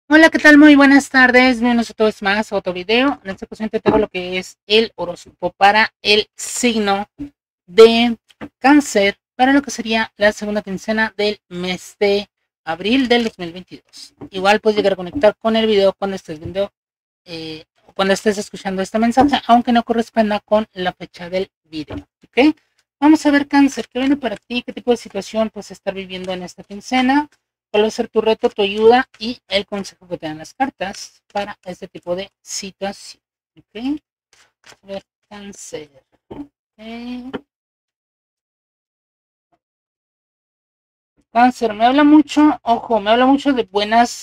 Hola, ¿qué tal? Muy buenas tardes. Bienvenidos otra vez más a otro video. En esta ocasión te tengo lo que es el horóscopo para el signo de Cáncer, para lo que sería la segunda quincena del mes de abril del 2022. Igual puedes llegar a conectar con el video cuando estés viendo, cuando estés escuchando este mensaje, aunque no corresponda con la fecha del video. ¿Ok? Vamos a ver, Cáncer, ¿qué viene para ti? ¿Qué tipo de situación puedes estar viviendo en esta quincena? ¿Cuál va a ser tu reto, tu ayuda y el consejo que te dan las cartas para este tipo de situación? ¿Ok? A ver, Cáncer. Okay. Cáncer, me habla mucho, ojo, me habla mucho de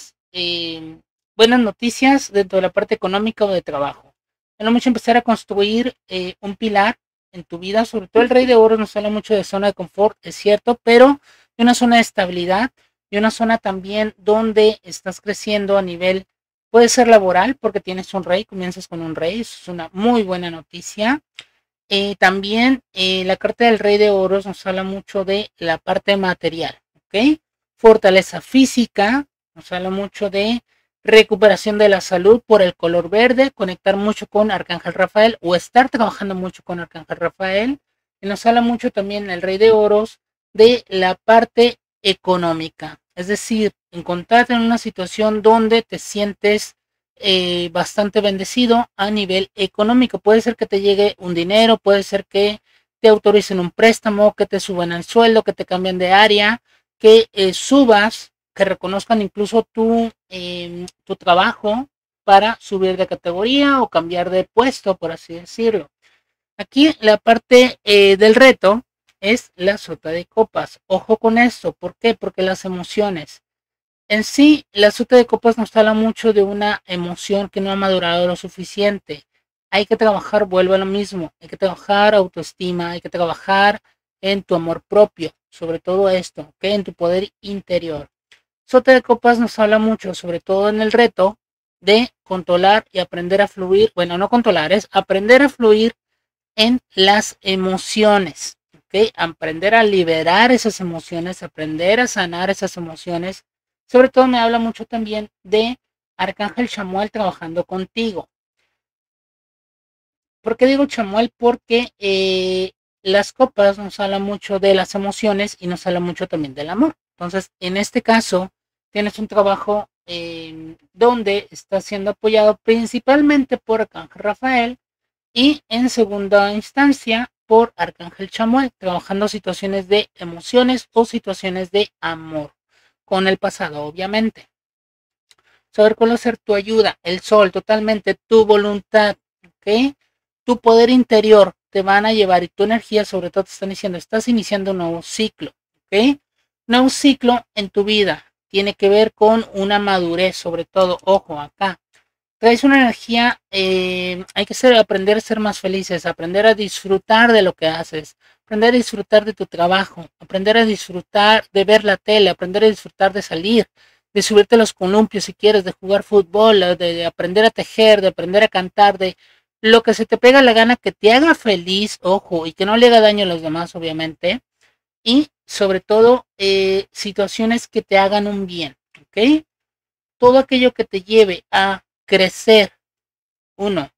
buenas noticias dentro de la parte económica o de trabajo. Me habla mucho empezar a construir un pilar en tu vida, sobre todo el Rey de Oro nos habla mucho de zona de confort, es cierto, pero de una zona de estabilidad y una zona también donde estás creciendo a nivel, puede ser laboral, porque tienes un rey, comienzas con un rey, eso es una muy buena noticia. También la carta del Rey de Oros nos habla mucho de la parte material, ¿ok? Fortaleza física, nos habla mucho de recuperación de la salud por el color verde, conectar mucho con Arcángel Rafael o estar trabajando mucho con Arcángel Rafael. Y nos habla mucho también el Rey de Oros de la parte económica, es decir, encontrarte en una situación donde te sientes bastante bendecido a nivel económico. Puede ser que te llegue un dinero, puede ser que te autoricen un préstamo, que te suban el sueldo, que te cambien de área, que subas, que reconozcan incluso tu trabajo para subir de categoría o cambiar de puesto, por así decirlo. Aquí la parte del reto es la sota de copas. Ojo con esto, ¿por qué? Porque las emociones en sí, la sota de copas nos habla mucho de una emoción que no ha madurado lo suficiente. Hay que trabajar, vuelvo a lo mismo, hay que trabajar autoestima, hay que trabajar en tu amor propio, sobre todo esto, ¿ok? En tu poder interior. Sota de copas nos habla mucho, sobre todo en el reto, de controlar y aprender a fluir, bueno, no controlar, es aprender a fluir en las emociones, ¿ok? Aprender a liberar esas emociones, aprender a sanar esas emociones. Sobre todo me habla mucho también de Arcángel Chamuel trabajando contigo. ¿Por qué digo Chamuel? Porque las copas nos hablan mucho de las emociones y nos habla mucho también del amor. Entonces, en este caso, tienes un trabajo donde estás siendo apoyado principalmente por Arcángel Rafael y en segunda instancia por Arcángel Chamuel, trabajando situaciones de emociones o situaciones de amor, con el pasado, obviamente. Saber conocer tu ayuda, el sol, totalmente, tu voluntad, ¿ok? Tu poder interior te van a llevar y tu energía, sobre todo, te están diciendo, estás iniciando un nuevo ciclo, ¿ok? Nuevo ciclo en tu vida. Tiene que ver con una madurez, sobre todo, ojo, acá traes una energía, hay que aprender a ser más felices, aprender a disfrutar de lo que haces, aprender a disfrutar de tu trabajo, aprender a disfrutar de ver la tele, aprender a disfrutar de salir, de subirte a los columpios si quieres, de jugar fútbol, de aprender a tejer, de aprender a cantar, de lo que se te pega la gana que te haga feliz, ojo, y que no le haga daño a los demás, obviamente, y sobre todo situaciones que te hagan un bien, ¿ok? Todo aquello que te lleve a crecer, uno,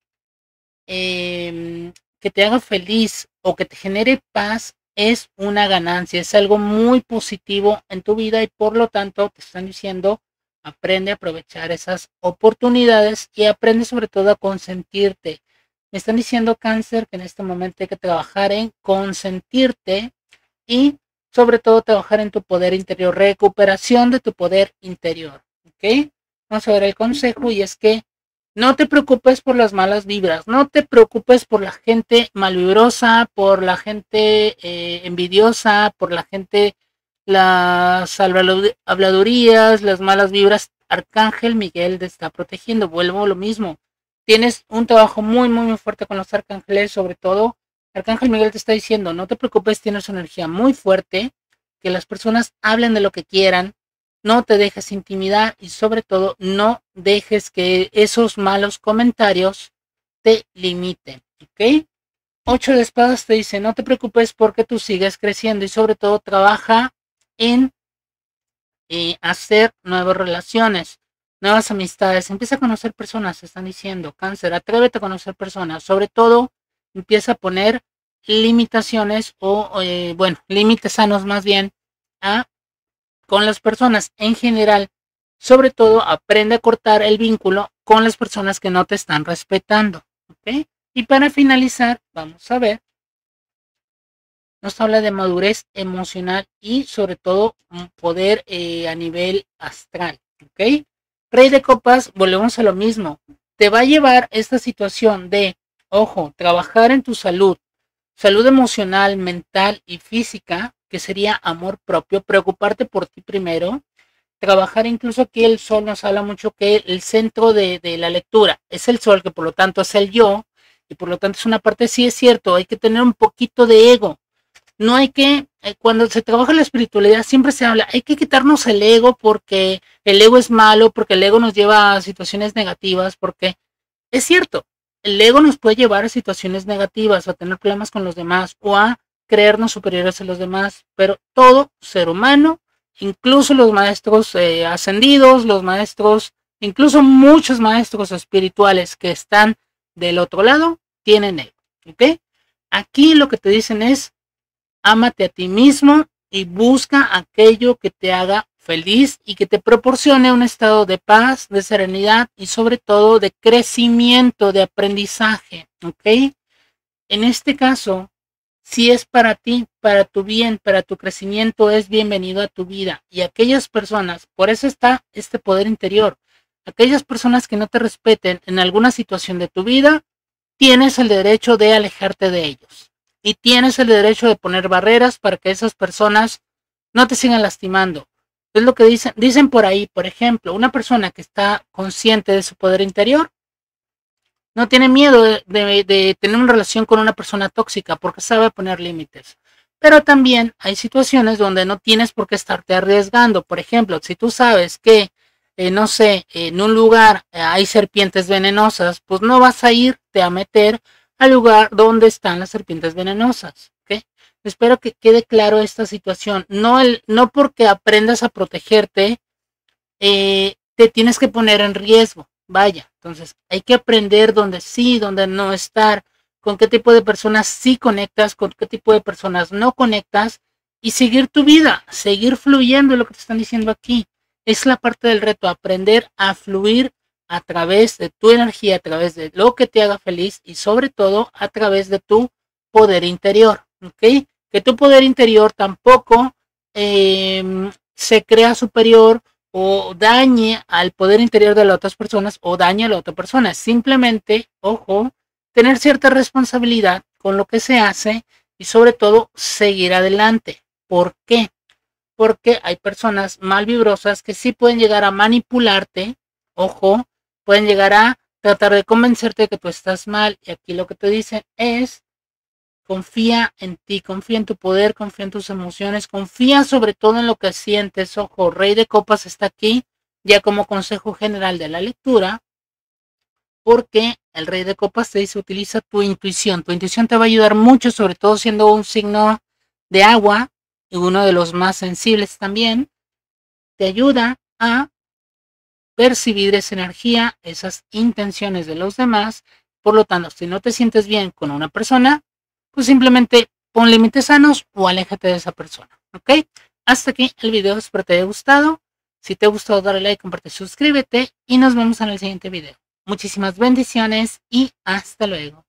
que te haga feliz o que te genere paz es una ganancia, es algo muy positivo en tu vida y por lo tanto te están diciendo aprende a aprovechar esas oportunidades y aprende sobre todo a consentirte. Me están diciendo Cáncer que en este momento hay que trabajar en consentirte y sobre todo trabajar en tu poder interior, recuperación de tu poder interior. ¿Ok? Vamos a ver el consejo y es que no te preocupes por las malas vibras, no te preocupes por la gente malvibrosa, por la gente envidiosa, por la gente, las habladurías, las malas vibras. Arcángel Miguel te está protegiendo, vuelvo a lo mismo. Tienes un trabajo muy fuerte con los arcángeles, sobre todo Arcángel Miguel te está diciendo, no te preocupes, tienes una energía muy fuerte, que las personas hablen de lo que quieran, no te dejes intimidar y sobre todo no dejes que esos malos comentarios te limiten, ¿ok? 8 de espadas te dice, no te preocupes porque tú sigues creciendo y sobre todo trabaja en hacer nuevas relaciones. nuevas amistades, empieza a conocer personas, están diciendo, Cáncer, atrévete a conocer personas, sobre todo empieza a poner limitaciones bueno, límites sanos más bien con las personas en general. Sobre todo aprende a cortar el vínculo con las personas que no te están respetando, ¿ok? Y para finalizar, vamos a ver, nos habla de madurez emocional y sobre todo un poder a nivel astral, ¿ok? Rey de copas, volvemos a lo mismo, te va a llevar esta situación de, ojo, trabajar en tu salud, salud emocional, mental y física, que sería amor propio, preocuparte por ti primero, trabajar incluso aquí el sol nos habla mucho que el centro de la lectura es el sol, que por lo tanto es el yo, y por lo tanto es una parte, sí es cierto, hay que tener un poquito de ego. No hay que, cuando se trabaja la espiritualidad siempre se habla, hay que quitarnos el ego porque el ego es malo, porque el ego nos lleva a situaciones negativas, porque es cierto, el ego nos puede llevar a situaciones negativas, a tener problemas con los demás o a creernos superiores a los demás, pero todo ser humano, incluso los maestros ascendidos, los maestros, incluso muchos maestros espirituales que están del otro lado, tienen ego, ¿ok? Aquí lo que te dicen es, ámate a ti mismo y busca aquello que te haga feliz y que te proporcione un estado de paz, de serenidad y sobre todo de crecimiento, de aprendizaje, ¿ok? En este caso, si es para ti, para tu bien, para tu crecimiento, es bienvenido a tu vida. Y aquellas personas, por eso está este poder interior, aquellas personas que no te respeten en alguna situación de tu vida, tienes el derecho de alejarte de ellos. Y tienes el derecho de poner barreras para que esas personas no te sigan lastimando. Es lo que dicen por ahí, por ejemplo, una persona que está consciente de su poder interior no tiene miedo de tener una relación con una persona tóxica porque sabe poner límites. Pero también hay situaciones donde no tienes por qué estarte arriesgando. Por ejemplo, si tú sabes que, no sé, en un lugar hay serpientes venenosas, pues no vas a irte a meter al lugar donde están las serpientes venenosas. ¿Okay? Espero que quede claro esta situación. No porque aprendas a protegerte, te tienes que poner en riesgo. Vaya, entonces hay que aprender dónde sí, dónde no estar, con qué tipo de personas sí conectas, con qué tipo de personas no conectas y seguir tu vida, seguir fluyendo, lo que te están diciendo aquí. Es la parte del reto, aprender a fluir a través de tu energía, a través de lo que te haga feliz y sobre todo a través de tu poder interior, ¿ok? Que tu poder interior tampoco se crea superior o dañe al poder interior de las otras personas o dañe a la otra persona. Simplemente, ojo, tener cierta responsabilidad con lo que se hace y sobre todo seguir adelante. ¿Por qué? Porque hay personas mal vibrosas que sí pueden llegar a manipularte, ojo, pueden llegar a tratar de convencerte de que tú estás mal y aquí lo que te dicen es confía en ti, confía en tu poder, confía en tus emociones, confía sobre todo en lo que sientes. Ojo, Rey de Copas está aquí ya como consejo general de la lectura, porque el Rey de Copas te dice utiliza tu intuición. Tu intuición te va a ayudar mucho, sobre todo siendo un signo de agua y uno de los más sensibles también. Te ayuda a percibir esa energía, esas intenciones de los demás. Por lo tanto, si no te sientes bien con una persona, pues simplemente pon límites sanos o aléjate de esa persona, ¿ok? Hasta aquí el video, espero te haya gustado. Si te gustó, dale like, comparte, suscríbete y nos vemos en el siguiente video. Muchísimas bendiciones y hasta luego.